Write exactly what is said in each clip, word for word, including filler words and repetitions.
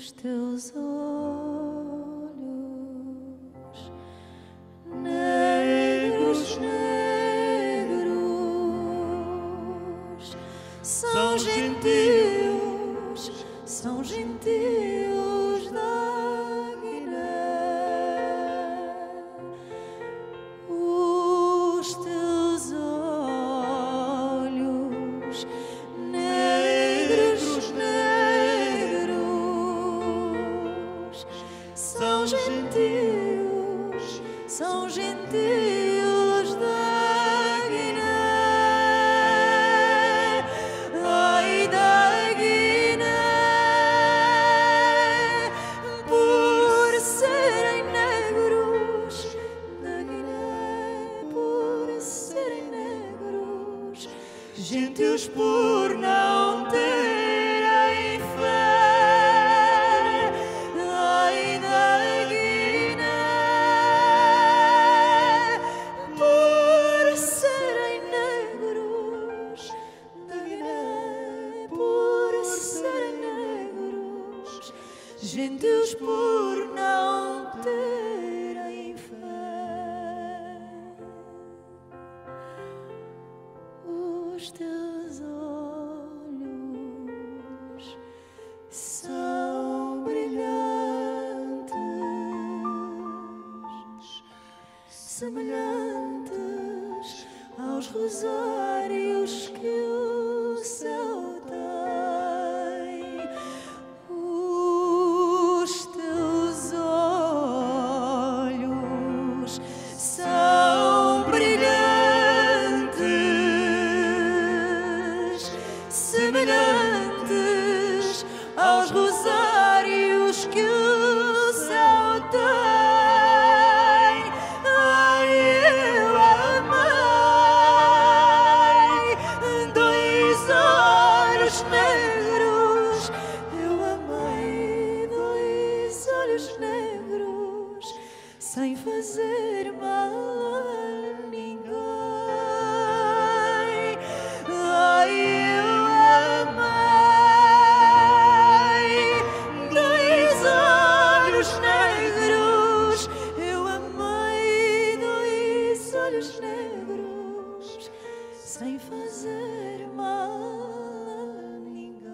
os teus olhos negros, negros, são gentios, são gentios da Guiné. Os teus olhos negros, negros, são gentios, são gentios da Guiné. Ai da Guiné, por serem negros, da Guiné, por serem negros, gentios por não terem fé. Ai da Guiné, por serem negros, da Guiné, por serem negros, gentios por não terem fé. Os teus olhos são brilhantes, semelhantes aos rosários que o céu tem. Os teus olhos são brilhantes, semelhantes aos rosários que o céu tem. Ai, eu amei dois olhos negros, eu amei dois olhos negros, sem fazer mal a ninguém. Ai, eu amei dois olhos negros, eu amei dois olhos negros, sem fazer mal a ninguém.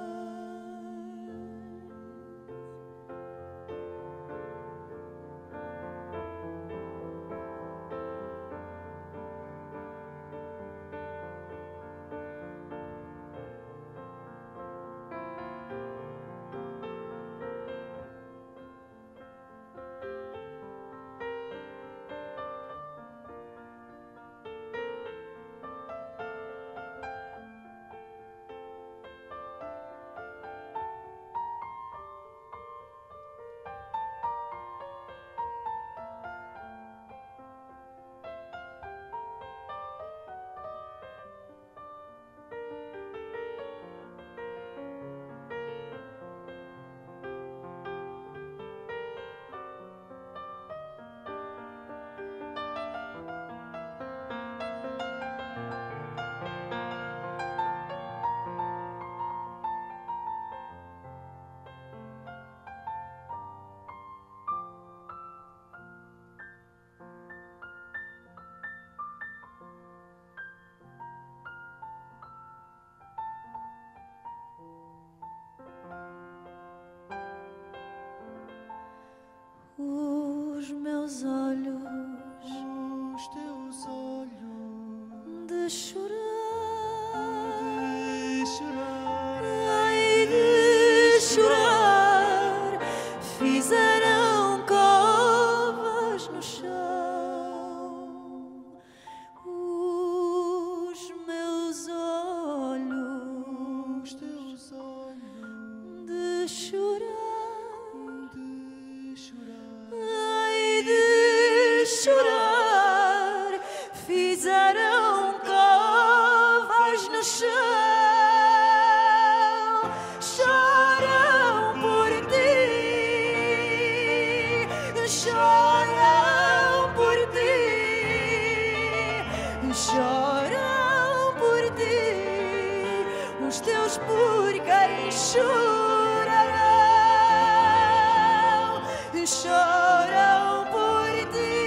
Os meus olhos, Os teus olhos de chorar, de chorar, ai de chorar, fizeram covas no chão. Os meus olhos, os teus olhos de chorar, de chorar, ai de chorar, fizeram covas no chão. Choram por ti, choram por ti, choram por ti. Os teus por quem chorarão. choram por ti,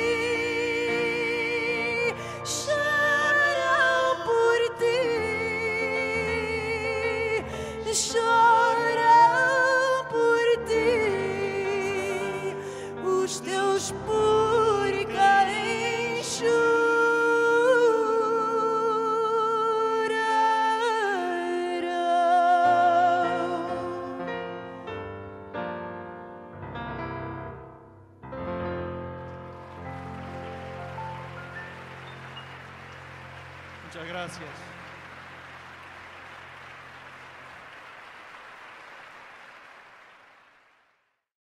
choram por ti, choram por ti, os teus puricães Muchas gracias.